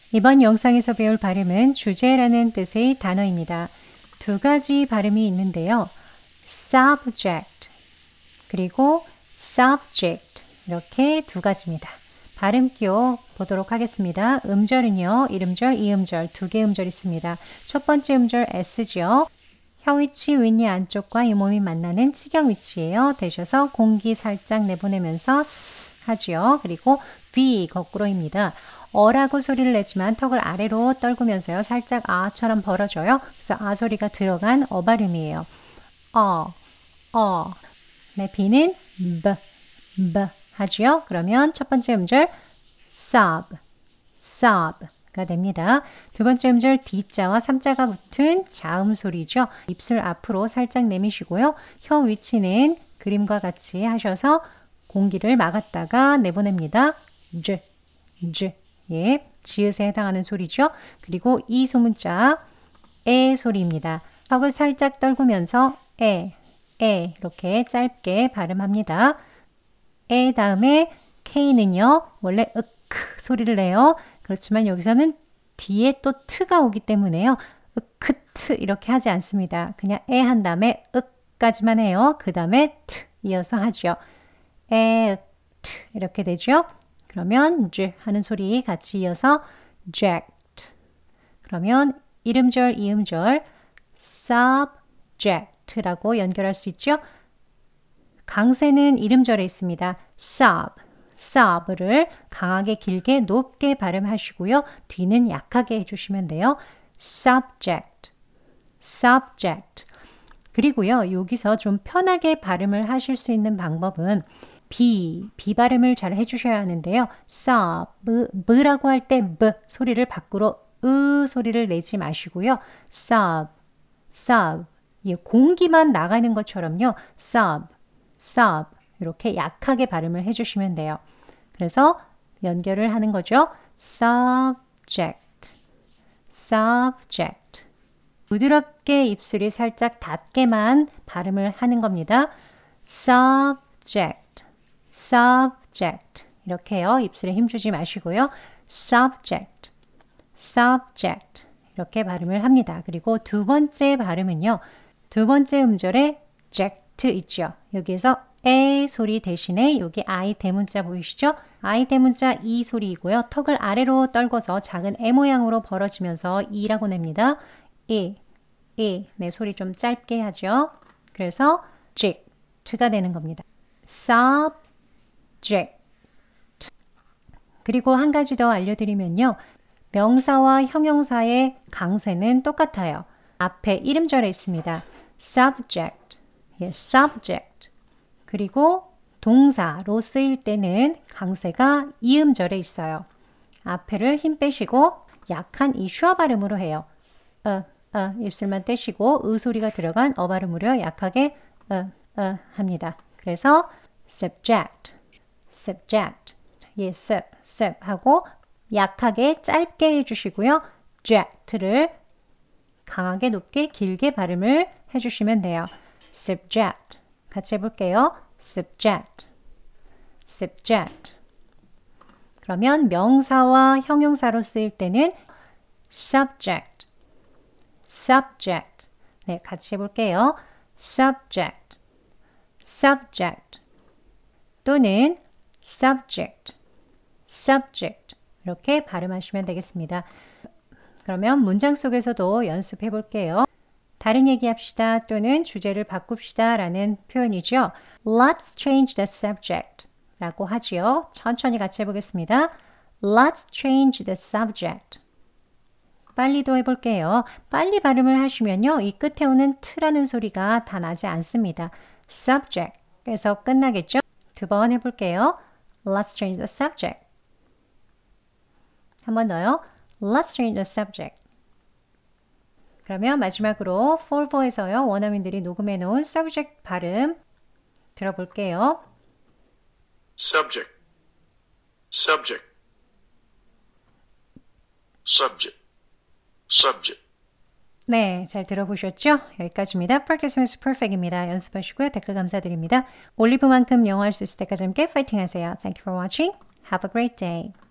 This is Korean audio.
이번 영상에서 배울 발음은 주제라는 뜻의 단어입니다. 두 가지 발음이 있는데요. subject 그리고 subject 이렇게 두 가지입니다. 발음 끼워 보도록 하겠습니다. 음절은요. 이름절, 이음절 두 개 음절 있습니다. 첫 번째 음절 S죠. 혀 위치 윗니 안쪽과 잇몸이 만나는 치경 위치예요. 되셔서 공기 살짝 내보내면서 S 하지요. 그리고 V 거꾸로입니다. 어라고 소리를 내지만 턱을 아래로 떨구면서요. 살짝 아처럼 벌어져요. 그래서 아 소리가 들어간 어 발음이에요. 네, B는 B 하지요. 그러면 첫 번째 음절 sob가 됩니다. 두 번째 음절 D자와 3자가 붙은 자음 소리죠. 입술 앞으로 살짝 내미시고요. 혀 위치는 그림과 같이 하셔서 공기를 막았다가 내보냅니다. 예, 지읒에 해당하는 소리죠. 그리고 이 소문자 에 소리입니다. 턱을 살짝 떨구면서 이렇게 짧게 발음합니다. 에 다음에 K는요. 원래 으크 소리를 내요. 그렇지만 여기서는 뒤에 또 트가 오기 때문에요. 으크트 이렇게 하지 않습니다. 그냥 에 한 다음에 으까지만 해요. 그 다음에 트 이어서 하죠. 에, 트 이렇게 되죠. 그러면 j 하는 소리 같이 이어서 jacked. 그러면 이름절, 이음절 subject라고 연결할 수 있죠. 강세는 이름절에 있습니다. sob를 강하게 길게 높게 발음하시고요. 뒤는 약하게 해주시면 돼요. subject. 그리고요. 여기서 좀 편하게 발음을 하실 수 있는 방법은 B 발음을 잘 해주셔야 하는데요. b라고 할 때 B 소리를 밖으로 소리를 내지 마시고요. sob 예, 공기만 나가는 것처럼요. sob 이렇게 약하게 발음을 해주시면 돼요. 그래서 연결을 하는 거죠. subject 부드럽게 입술이 살짝 닿게만 발음을 하는 겁니다. subject 이렇게요. 입술에 힘주지 마시고요. subject 이렇게 발음을 합니다. 그리고 두 번째 발음은요. 두 번째 음절에 jacked 있죠. 여기에서 에 소리 대신에 여기 I 대문자 보이시죠? I 대문자 이 소리이고요. 턱을 아래로 떨궈서 작은 에 모양으로 벌어지면서 이라고 냅니다. 네, 소리 좀 짧게 하죠. 그래서 jacked가 되는 겁니다. subject. 그리고 한 가지 더 알려드리면요. 명사와 형용사의 강세는 똑같아요. 앞에 이름절에 있습니다. subject. 그리고 동사로 쓰일 때는 강세가 이음절에 있어요. 앞에를 힘 빼시고 약한 이 슈어 발음으로 해요. 입술만 떼시고 소리가 들어간 발음으로 약하게 합니다. 그래서 subject. 예, sub 하고 약하게 짧게 해주시고요. jack를 강하게 높게 길게 발음을 해주시면 돼요. subject 같이 해볼게요. subject 그러면 명사와 형용사로 쓰일 때는 subject 네, 같이 해볼게요. subject 또는 subject 이렇게 발음하시면 되겠습니다. 그러면 문장 속에서도 연습해 볼게요. 다른 얘기합시다 또는 주제를 바꿉시다 라는 표현이죠. Let's change the subject 라고 하지요. 천천히 같이 해보겠습니다. Let's change the subject. 빨리도 해볼게요. 빨리 발음을 하시면요. 이 끝에 오는 t라는 소리가 다 나지 않습니다. subject에서 끝나겠죠. 두 번 해볼게요. Let's change the subject. 한 번 더요. Let's change the subject. 그러면 마지막으로 Volvo에서요. 원어민들이 녹음해 놓은 subject 발음 들어볼게요. subject 네, 잘 들어보셨죠? 여기까지입니다. Practice makes perfect입니다. 연습하시고요. 댓글 감사드립니다. 올리브만큼 영어 할 수 있을 때까지 함께 파이팅 하세요. Thank you for watching. Have a great day.